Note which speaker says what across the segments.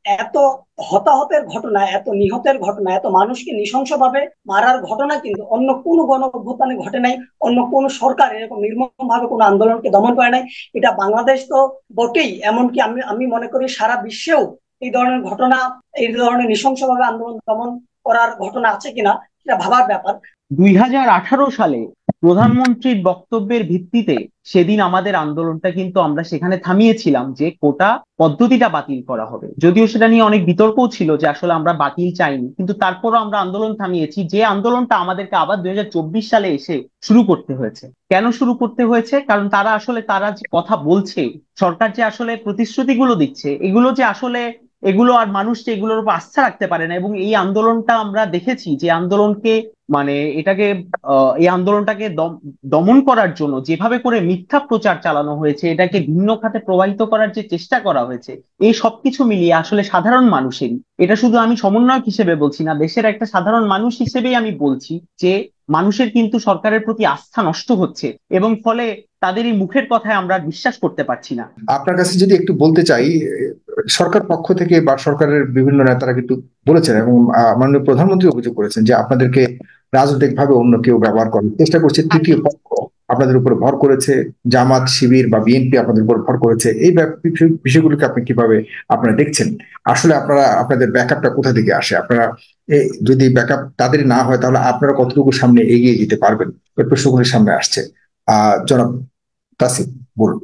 Speaker 1: এত হতাহতের ঘটনা, এত নিহতের ঘটনা, এত মানুষকে নৃশংসভাবে মারার ঘটনা কিন্তু অন্য কোনো গণ অভ্যুত্থানে ঘটে নাই। অন্য কোন সরকার এরকম নির্মম ভাবে কোনো আন্দোলনকে দমন করে নাই। এটা বাংলাদেশ তো বটেই, এমনকি আমি আমি মনে করি সারা বিশ্বেও এই ধরনের ঘটনা, এই ধরনের নৃশংসভাবে আন্দোলন দমন করার ঘটনা আছে কিনা সেটা ভাবার ব্যাপার।
Speaker 2: 2018 সালে প্রধানমন্ত্রীর বক্তব্যের ভিত্তিতে সেদিন আমাদের আন্দোলনটা কিন্তু আমরা সেখানে থামিয়েছিলাম যে কোটা পদ্ধতিটা বাতিল করা হবে। যদিও সেটা নিয়ে অনেক বিতর্কও ছিল যে আসলে আমরা বাতিল চাইনি, কিন্তু তারপরও আমরা আন্দোলন থামিয়েছি, যে আন্দোলনটা আমাদেরকে আবার 2024 সালে এসে শুরু করতে হয়েছে। কেন শুরু করতে হয়েছে? কারণ তারা যে কথা বলছে, সরকার যে আসলে প্রতিশ্রুতিগুলো দিচ্ছে, এগুলো যে আসলে এগুলো আর মানুষ যে এগুলোর উপর আস্থা রাখতে পারে না। এবং এই আন্দোলনটা আমরা দেখেছি যে আন্দোলনকে মানে এটাকে এই আন্দোলনটাকে দমন করার জন্য যেভাবে করে মিথ্যা প্রচার চালানো হয়েছে, এটাকে ভিন্ন খাতে প্রবাহিত করার যে চেষ্টা করা হয়েছে, এই সবকিছু মিলিয়ে আসলে সাধারণ মানুষেরই, এটা শুধু আমি সমন্বয়ক হিসেবে বলছি না, দেশের একটা সাধারণ মানুষ হিসেবেই আমি বলছি যে মানুষের কিন্তু সরকারের প্রতি আস্থা নষ্ট হচ্ছে, এবং ফলে তাদের এই মুখের কথায় আমরা আর বিশ্বাস করতে পারছি না।
Speaker 3: আপনার কাছে যদি একটু বলতে চাই, সরকার পক্ষ থেকে বা সরকারের বিভিন্ন নেতারা কিন্তু বলেছেন এবং মাননীয় প্রধানমন্ত্রী অভিযোগ করেছেন যে আপনাদেরকে রাজনৈতিক ভাবে অন্য কেউ ব্যবহার করার চেষ্টা করছে, তৃতীয় পক্ষ আপনাদের উপর ভর করেছে, জামাত শিবির বা বিএনপি আপনাদের উপর ভর করেছে। এই বিষয়গুলোকে আপনি কিভাবে আপনারা দেখছেন? আসলে আপনারা আপনাদের ব্যাকআপটা কোথা থেকে আসে? আপনারা যদি ব্যাকআপ তাদের না হয় তাহলে আপনারা কতটুকু সামনে এগিয়ে যেতে পারবেন? এই প্রশ্নগুলি সামনে আসছে। জনাব তাসিম, বলুন।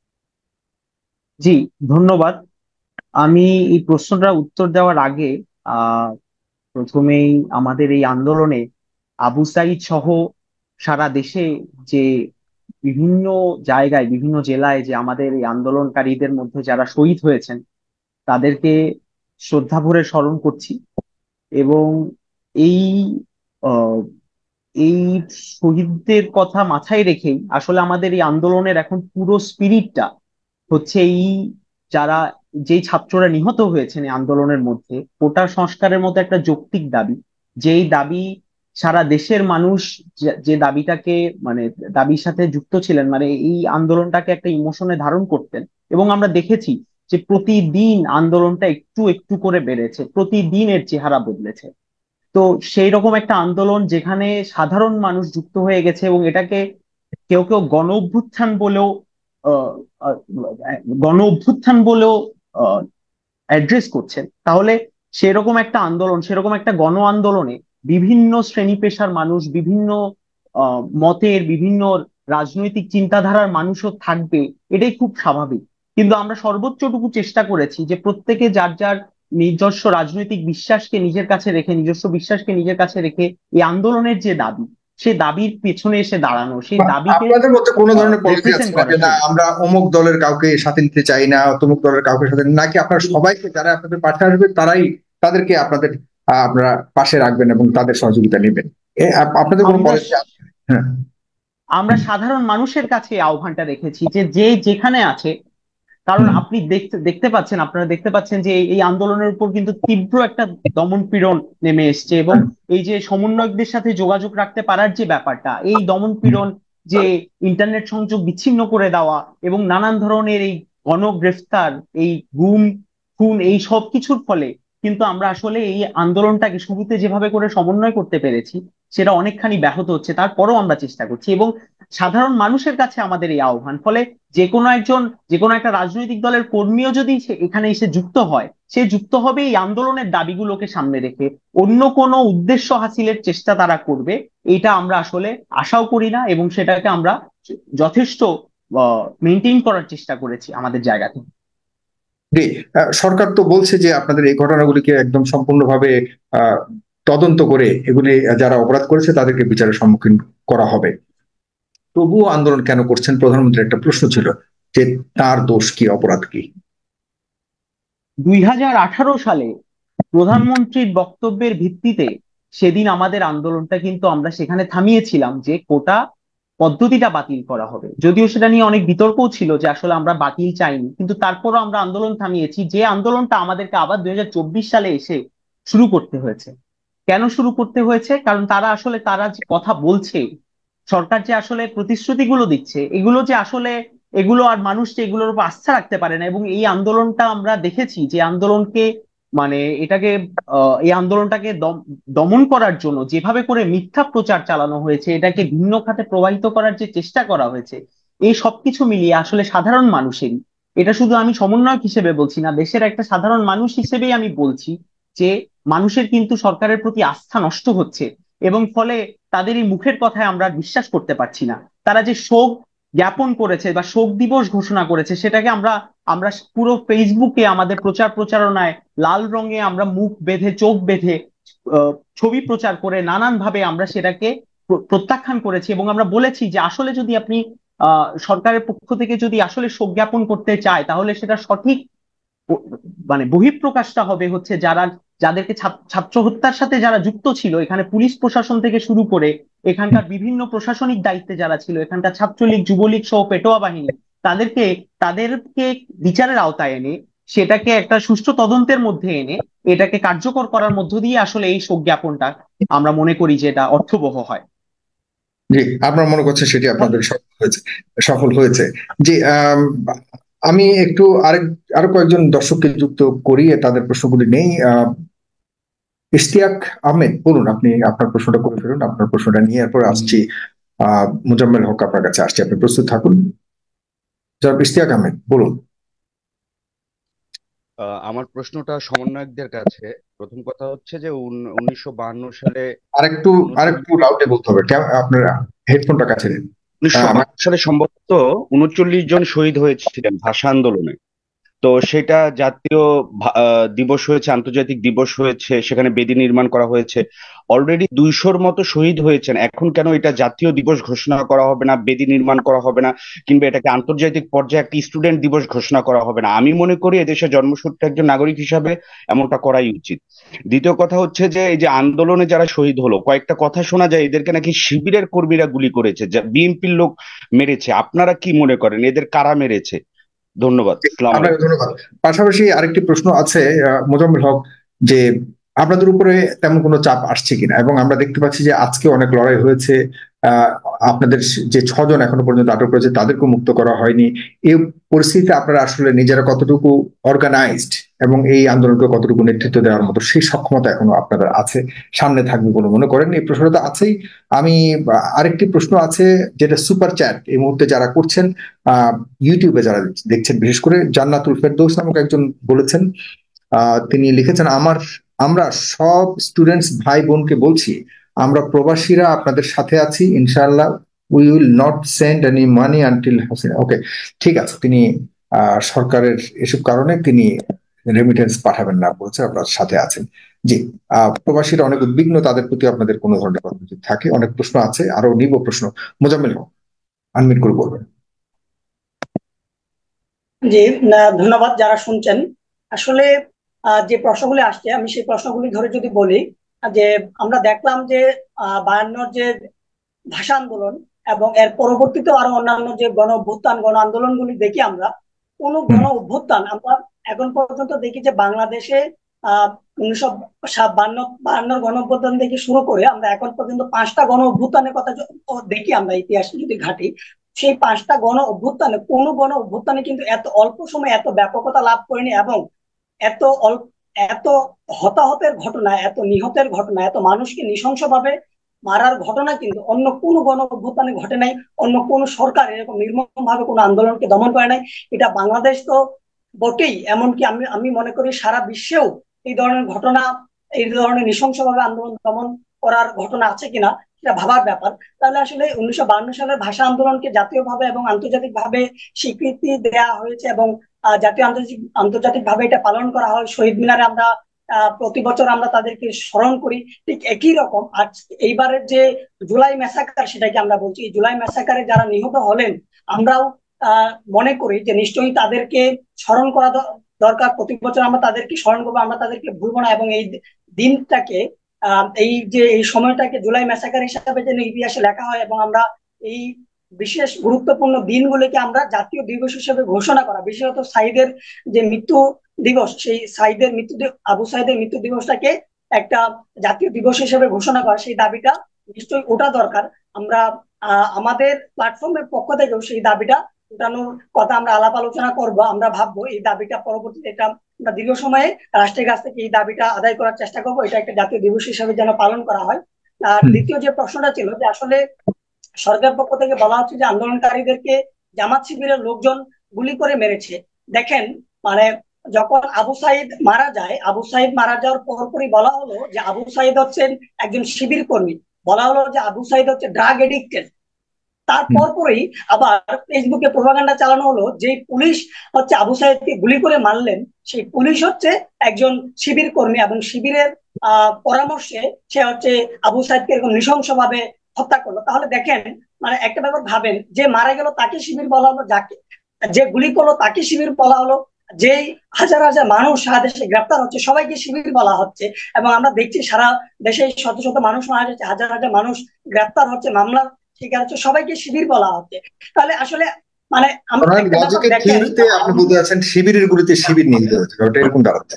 Speaker 2: জি, ধন্যবাদ। আমি এই প্রশ্নটার উত্তর দেওয়ার আগে আহ প্রথমেই আমাদের এই আন্দোলনে আবু সাইদ সহ সারা দেশে যে বিভিন্ন জায়গায়, বিভিন্ন জেলায় যে আমাদের এই আন্দোলনকারীদের মধ্যে যারা শহীদ হয়েছেন, তাদেরকে শ্রদ্ধা ভরে স্মরণ করছি। এবং এই আহ, এই শহীদদের কথা মাথায় রেখেই আসলে আমাদের এই আন্দোলনের এখন পুরো স্পিরিটটা হচ্ছে এই যারা, যেই ছাত্ররা নিহত হয়েছেন এই আন্দোলনের মধ্যে, কোটা সংস্কারের মতো একটা যৌক্তিক দাবি, যেই দাবি সারা দেশের মানুষ যে দাবিটাকে মানে দাবির সাথে যুক্ত ছিলেন, মানে এই আন্দোলনটাকে একটা ইমোশনে ধারণ করতেন। এবং আমরা দেখেছি যে প্রতিদিন আন্দোলনটা একটু একটু করে বেড়েছে, প্রতিদিন এর চেহারা বদলেছে। তো সেই রকম একটা আন্দোলন যেখানে সাধারণ মানুষ যুক্ত হয়ে গেছে, এবং এটাকে কেউ কেউ গণ অভ্যুত্থান বলেও আহ, আহ, গণ অভ্যুত্থান বলেও অ্যাড্রেস করছেন। তাহলে সেরকম একটা আন্দোলন, সেরকম একটা গণ আন্দোলনে বিভিন্ন শ্রেণী পেশার মানুষ, বিভিন্ন মতের, বিভিন্ন রাজনৈতিক চিন্তাধারার মানুষও থাকবে, এটাই খুব স্বাভাবিক। কিন্তু আমরা সর্বোচ্চটুকু চেষ্টা করেছি যে প্রত্যেকে যার যার নিজস্ব রাজনৈতিক বিশ্বাসকে নিজের কাছে রেখে, নিজস্ব বিশ্বাসকে নিজের কাছে রেখে এই আন্দোলনের যে দাবি, সেই দাবির পেছনে এসে দাঁড়ানো, সেই
Speaker 3: বা
Speaker 2: দাবিকে
Speaker 3: আপনাদের মধ্যে কোনো ধরনের পলিসি আছে
Speaker 2: রিপ্রেজেন্ট
Speaker 3: কিনা
Speaker 2: করা।
Speaker 3: যে না
Speaker 2: সেই
Speaker 3: আমরা অমুক দলের কাউকে সাথে নিতে চাই না, তমুক দলের কাউকে সাথে নাকি আপনারা সবাইকে যারা আপনাদের পাশে আসবে তারাই তাদেরকে আপনাদের আপনারা পাশে রাখবেন এবং তাদের সহযোগিতা নেবেন? আপনাদের কোনো
Speaker 2: আমরা
Speaker 3: পলিসি আছে? হ্যাঁ।
Speaker 2: আমরা সাধারণ মানুষের কাছে এই আহ্বানটা রেখেছি যে যে যেখানে আছে, কারণ
Speaker 3: হুম।
Speaker 2: আপনি আপনারা দেখতে পাচ্ছেন যে এই আন্দোলনের উপর কিন্তু তীব্র একটা দমন পীড়ন নেমে এসছে। এবং এই যে সমন্বয়কদের সাথে যোগাযোগ রাখতে পারার যে ব্যাপারটা, এই দমন
Speaker 3: হুম।
Speaker 2: পীড়ন, যে ইন্টারনেট সংযোগ বিচ্ছিন্ন করে দেওয়া এবং নানান ধরনের এই গণগ্রেফতার, এই গুম খুন, এই সব কিছুর ফলে কিন্তু আমরা আসলে এই আন্দোলনটাকে শুরুতে যেভাবে করে সমন্বয় করতে পেরেছি, সেটা অনেকখানি ব্যাহত হচ্ছে। তারপরেও আমরা চেষ্টা করছি, এবং সাধারণ মানুষের কাছে আমাদের এই আহ্বান। ফলে যে কোনো একজন, যে কোনো একটা রাজনৈতিক দলের কর্মীও যদি এখানে এসে যুক্ত হয়, সে যুক্ত হবে এই আন্দোলনের দাবিগুলোকে সামনে রেখে। অন্য কোনো উদ্দেশ্য হাসিলের চেষ্টা তারা করবে, এটা আমরা আসলে আশাও করি না, এবং সেটাকে আমরা যথেষ্ট মেনটেন করার চেষ্টা করেছি আমাদের জায়গা থেকে।
Speaker 3: জি। সরকার তো বলছে যে আপনাদের এই ঘটনাগুলিকে একদম সম্পূর্ণভাবে আহ তদন্ত করে এগুলি যারা অপরাধ করেছে তাদেরকে বিচারের সম্মুখীন করা হবে। তবুও আন্দোলন কেন করছেন? প্রধানমন্ত্রীর একটা প্রশ্ন ছিল যে তার দোষ কি, অপরাধ কি?
Speaker 2: 2018 সালে প্রধানমন্ত্রীর বক্তব্যের ভিত্তিতে সেদিন আমাদের আন্দোলনটা কিন্তু আমরা সেখানে থামিয়েছিলাম যে কোটা পদ্ধতিটা বাতিল করা হবে। যদিও সেটা নিয়ে অনেক বিতর্কও ছিল যে আসলে আমরা বাতিল চাইনি, কিন্তু তারপরও আমরা আন্দোলন থামিয়েছি, যে আন্দোলনটা আমাদেরকে আবার 2024 সালে এসে শুরু করতে হয়েছে। কেন শুরু করতে হয়েছে? কারণ তারা যে কথা বলছে, সরকার যে আসলে প্রতিশ্রুতিগুলো দিচ্ছে, এগুলো যে আসলে এগুলো আর মানুষ যে এগুলোর উপর আস্থা রাখতে পারে না। এবং এই আন্দোলনটা আমরা দেখেছি যে আন্দোলনকে মানে এটাকে এই আন্দোলনটাকে দমন করার জন্য যেভাবে করে মিথ্যা প্রচার চালানো হয়েছে, এটাকে ভিন্ন খাতে প্রবাহিত করার যে চেষ্টা করা হয়েছে, এই সবকিছু মিলিয়ে আসলে সাধারণ মানুষেরই, এটা শুধু আমি সমন্বয়ক হিসেবে বলছি না, দেশের একটা সাধারণ মানুষ হিসেবেই আমি বলছি যে মানুষের কিন্তু সরকারের প্রতি আস্থা নষ্ট হচ্ছে, এবং ফলে তাদের এই মুখের কথায় আমরা আর বিশ্বাস করতে পারছি না। তারা যে শোক জ্ঞাপন করেছে বা শোক দিবস ঘোষণা করেছে, সেটাকে আমরা আমরা পুরো ফেসবুকে আমাদের প্রচার প্রচারণায় লাল রঙে আমরা মুখ বেঁধে চোখ বেঁধে ছবি প্রচার করে নানান ভাবে আমরা সেটাকে প্রত্যাখ্যান করেছি, এবং আমরা বলেছি যে আসলে যদি আপনি সরকারের পক্ষ থেকে যদি আসলে শোক জ্ঞাপন করতে চায়, তাহলে সেটা সঠিক ব- মানে বহিঃপ্রকাশটা হবে হচ্ছে যারা, যাদেরকে ছাত্র হত্যার সাথে যারা যুক্ত ছিল, এখানে পুলিশ প্রশাসন থেকে শুরু করে এখানকার বিভিন্ন প্রশাসনিক দায়িত্বে যারা ছিল, এখানকার ছাত্রলীগ যুবলীগ সহ পেটোয়া বাহিনী, তাদেরকে তাদেরকে বিচারের আওতায় এনে সেটাকে একটা সুষ্ঠু তদন্তের মধ্যে এনে এটাকে কার্যকর করার মধ্য দিয়ে আসলে এই শোক জ্ঞাপনটা আমরা মনে করি যে এটা অর্থবহ হয়।
Speaker 3: জি, আপনার মনে করছে সেটি আপনাদের সফল হয়েছে। জি, আমি একটু আরো কয়েকজন দর্শককে যুক্ত করিয়ে তাদের প্রশ্নগুলি নেই। ইশতিয়াক আহমেদ, বলুন, আপনি আপনার প্রশ্নটা করে ফেলুন। আপনার প্রশ্নটা নিয়ে এরপর আসছি মুজাম্মেল হক, আপনার কাছে আসছি, আপনি প্রস্তুত থাকুন। জনাব ইশতিয়াক আহমেদ, বলুন।
Speaker 4: আমার প্রশ্নটা সমন্বয়কদের কাছে। প্রথম কথা হচ্ছে যে 1952 সালে
Speaker 3: আরেকটু
Speaker 4: 39
Speaker 3: আরেকটু লাউডে বলতে হবে, আপনার হেডফোনটা কাছে নিন।
Speaker 4: উনিশশো বাহান্ন সালে সম্ভবত 39 জন শহীদ হয়েছিলেন ভাষা আন্দোলনে। তো সেটা জাতীয় দিবস হয়েছে, আন্তর্জাতিক দিবস হয়েছে, সেখানে বেদি নির্মাণ করা হয়েছে। অলরেডি 200-র মতো শহীদ হয়েছেন, এখন কেন এটা জাতীয় দিবস ঘোষণা করা হবে না, বেদি নির্মাণ করা হবে না, কিংবা এটাকে আন্তর্জাতিক পর্যায়ে একটি স্টুডেন্ট দিবস ঘোষণা করা হবে না? আমি মনে করি এদেশে জন্মসূত্রে একজন নাগরিক হিসাবে এমনটা করাই উচিত। দ্বিতীয় কথা হচ্ছে যে এই যে আন্দোলনে যারা শহীদ হলো, কয়েকটা কথা শোনা যায় এদেরকে নাকি শিবিরের কর্মীরা গুলি করেছে, যা বিএনপির লোক মেরেছে। আপনারা কি মনে করেন এদের কারা মেরেছে? ধন্যবাদ। আসসালামু
Speaker 3: আপনাকে
Speaker 4: আলাইকুম।
Speaker 3: ধন্যবাদ। পাশাপাশি আরেকটি প্রশ্ন আছে, মোজাম্মেল হক, যে আপনাদের উপরে তেমন কোনো চাপ আসছে কিনা, এবং আমরা দেখতে পাচ্ছি যে আজকে অনেক লড়াই হয়েছে। আহ, আপনাদের যে 6 জন এখনো পর্যন্ত আটক রয়েছে তাদেরকে মুক্ত করা হয়নি। এই পরিস্থিতিতে আপনারা আসলে নিজেরা কতটুকু অর্গানাইজড এবং এই আন্দোলনকে কতটুকু নেতৃত্ব দেওয়ার মতো সেই সক্ষমতা এখনো আপনাদের আছে, সামনে থাকবে বলে মনে করেন? এই প্রশ্নটা তো আছেই। আমি আরেকটি প্রশ্ন আছে, যেটা সুপার চ্যাট এই মুহূর্তে যারা করছেন, ইউটিউবে যারা দেখছেন, বিশেষ করে জান্নাতুল ফেরদৌস নামক একজন বলেছেন, তিনি লিখেছেন, আমরা সব স্টুডেন্টস ভাই বোনকে বলছি, আমরা প্রবাসীরা আপনাদের সাথে আছি ইনশাআল্লাহ। We will not send any money until Hasina. Okay, ঠিক আছে। তিনি সরকারের এসব কারণে তিনি রেমিটেন্স পাঠাবেন না বলছে, আপনার সাথে আছেন। জি, প্রবাসীরা অনেক উদ্বিগ্ন, তাদের প্রতি আপনাদের কোনো ধরনের কথা যদি থাকে। অনেক প্রশ্ন আছে, আরো নিব প্রশ্ন। মোজাম্মেল হক, আনমিউট করে বলবেন।
Speaker 1: জি, ধন্যবাদ যারা শুনছেন। আসলে যে প্রশ্নগুলি আসছে আমি সেই প্রশ্নগুলি ধরে যদি বলি, যে আমরা দেখলাম যে 52 যে ভাষা আন্দোলন এবং এর পরবর্তীতে আরো অন্যান্য যে গণ অভ্যুত্থান গণ আন্দোলনগুলি দেখি আমরা, কোন গণ অভ্যুত্থান আমরা এখন পর্যন্ত দেখি যে বাংলাদেশে 1952 গণ অভ্যুত্থান থেকে শুরু করে আমরা এখন পর্যন্ত 5টা গণ অভ্যুত্থানের কথা দেখি আমরা ইতিহাসে যদি ঘাঁটি, সেই 5টা গণ অভ্যুত্থানে কোন গণ অভ্যুত্থানে কিন্তু এত অল্প সময়ে এত ব্যাপকতা লাভ করেনি, এবং এত অল্প এত হতাহতের ঘটনা, এত নিহতের ঘটনা, এত মানুষকে নৃশংসভাবে মারার ঘটনা কিন্তু অন্য কোনো গণ অভ্যুত্থানে ঘটে নাই। অন্য কোনো সরকার এরকম নির্মম ভাবে কোনো আন্দোলনকে দমন করে নাই। এটা বাংলাদেশ তো বটেই, এমনকি আমি আমি মনে করি সারা বিশ্বেও এই ধরনের ঘটনা, এই ধরনের নৃশংসভাবে আন্দোলন দমন করার ঘটনা আছে কিনা সেটা ভাবার ব্যাপার। তাহলে আসলে 1952 সালের ভাষা আন্দোলনকে জাতীয়ভাবে এবং আন্তর্জাতিক ভাবে স্বীকৃতি দেয়া হয়েছে, এবং জাতীয় আন্তর্জাতিক ভাবে এটা পালন করা হয়। শহীদ মিনারে আমরা প্রতি বছর আমরা তাদেরকে স্মরণ করি। ঠিক একই রকম আজ এইবারের যে জুলাই ম্যাসাকার, সেটাকে আমরা বলছি, এই জুলাই ম্যাসাকারে যারা নিহত হলেন, আমরাও মনে করি যে নিশ্চয়ই তাদেরকে স্মরণ করা দরকার। প্রতি বছর আমরা তাদেরকে স্মরণ করবো, আমরা তাদেরকে ভুলবো না, এবং এই দিনটাকে এই যে এই সময়টাকে জুলাই ম্যাসাকার হিসাবে যেন ইতিহাসে লেখা হয়, এবং আমরা এই বিশেষ গুরুত্বপূর্ণ দিনগুলিকে আমরা জাতীয় দিবস হিসেবে ঘোষণা করা, বিশেষত সাইদের যে মৃত্যু দিবস, সেই আবু সাইদের মৃত্যু দিবসটাকে একটা জাতীয় দিবস হিসেবে ঘোষণা করা, সেই দাবিটা নিশ্চয়ই ওঠা দরকার। আমরা আমাদের প্ল্যাটফর্মের পক্ষ থেকেও সেই দাবিটা উঠানোর কথা আমরা আলাপ আলোচনা করব। আমরা ভাববো এই দাবিটা পরবর্তীতে এটা আমরা দীর্ঘ সময়ে রাষ্ট্রের কাছ থেকে এই দাবিটা আদায় করার চেষ্টা করবো, এটা একটা জাতীয় দিবস হিসেবে যেন পালন করা হয়। আর দ্বিতীয় যে প্রশ্নটা ছিল যে আসলে সরকার পক্ষ থেকে বলা হচ্ছে যে আন্দোলনকারীদেরকে জামাত শিবিরের লোকজন গুলি করে মেরেছে। দেখেন, মানে যখন আবু সাইদ মারা যায়, আবু সাইদ মারা যাওয়ার পরপরই বলা হলো যে আবু সাইদ হচ্ছেন একজন শিবির কর্মী, বলা হলো যে আবু সাইদ হচ্ছে ড্রাগ এডিক্টেড। তারপরই আবার ফেসবুকে প্রোপাগান্ডা চালানো হলো যে পুলিশ হচ্ছে আবু সাইদকে গুলি করে মারলেন, সেই পুলিশ হচ্ছে একজন শিবির কর্মী এবং শিবিরের পরামর্শে সে হচ্ছে আবু সাইদকে এরকম নৃশংসভাবে হত্যা করলো। তাহলে দেখেন, মানে একটা ব্যাপার ভাবেন, যে মারা গেল তাকে শিবির বলা হলো, যাকে যে গুলি করলো তাকে শিবির বলা হলো, যেই হাজার হাজার মানুষ সারা দেশে গ্রেপ্তার হচ্ছে সবাইকে শিবির বলা হচ্ছে, এবং আমরা দেখছি সারা দেশে শত শত মানুষ মারা যাচ্ছে, হাজার হাজার মানুষ গ্রেপ্তার হচ্ছে, মামলা শিকার হচ্ছে, সবাইকে শিবির বলা হচ্ছে। তাহলে আসলে মানে আমরা একটা ব্যাপার
Speaker 3: লজিকের
Speaker 1: দেখেন,
Speaker 3: থিওরিতে আপনি বলতে যাচ্ছেন শিবিরের গুলিতে শিবির নিয়ে যেতে হচ্ছে, ওটা এরকম দাঁড়াচ্ছে।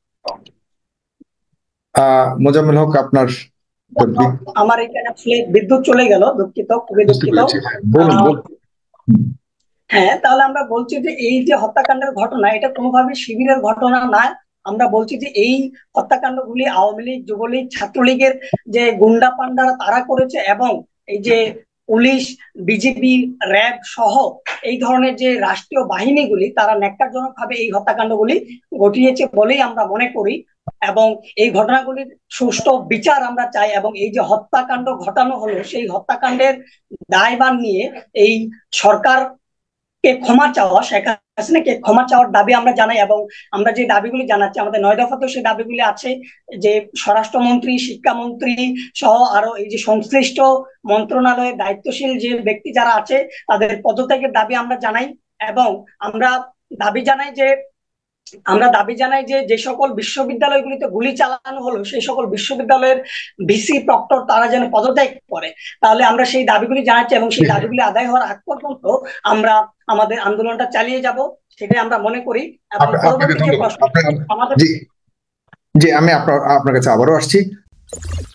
Speaker 3: মোজাম্মেল হক, আপনার
Speaker 1: আমার এখানে আসলে বিদ্যুৎ চলে গেল, দুঃখিত, খুবই
Speaker 3: বুঝতে
Speaker 1: দুঃখিত।
Speaker 3: পেরেছি, বলুন বলুন।
Speaker 1: হ্যাঁ, তাহলে আমরা বলছি যে এই যে হত্যাকাণ্ডের ঘটনা, এটা কোনোভাবে শিবিরের ঘটনা না। আমরা বলছি যে এই হত্যাকাণ্ডগুলি আওয়ামী লীগ, যুবলীগ, ছাত্রলীগের যে গুন্ডা পান্ডারা তারা করেছে, এবং এই যে পুলিশ, বিজেপি, র্যাব সহ এই ধরনের যে রাষ্ট্রীয় বাহিনীগুলি তারা ন্যক্কারজনক ভাবে এই হত্যাকাণ্ডগুলি ঘটিয়েছে বলেই আমরা মনে করি। এবং এই ঘটনাগুলির সুষ্ঠু বিচার আমরা চাই, এবং এই যে হত্যাকাণ্ড ঘটানো হলো সেই হত্যাকাণ্ডের দায়ভার নিয়ে এই সরকার কে ক্ষমা চাওয়া, শেখ হাসিনাকে ক্ষমা চাওয়ার দাবি আমরা জানাই। এবং আমরা যে দাবিগুলি জানাচ্ছি, আমাদের 9 দফাতেও সেই দাবিগুলি আছে, যে স্বরাষ্ট্রমন্ত্রী, শিক্ষামন্ত্রী সহ আরো এই যে সংশ্লিষ্ট মন্ত্রণালয়ের দায়িত্বশীল যে ব্যক্তি যারা আছে তাদের পদত্যাগের দাবি আমরা জানাই। এবং আমরা দাবি জানাই যে যে সকল বিশ্ববিদ্যালয়গুলিতে গুলি চালানো হলো সেই সকল বিশ্ববিদ্যালয়ের ভিসি, প্রক্টর তারা যেন পদত্যাগ করে। তাহলে আমরা সেই দাবিগুলি জানাচ্ছি, এবং সেই দাবিগুলি আদায় হওয়ার আগ পর্যন্ত আমরা আমাদের আন্দোলনটা চালিয়ে যাব, সেটাই আমরা মনে করি। এবং পরবর্তী যে প্রশ্ন আমাদের
Speaker 3: জি জি, আমি আপনার কাছে আবারও আসছি।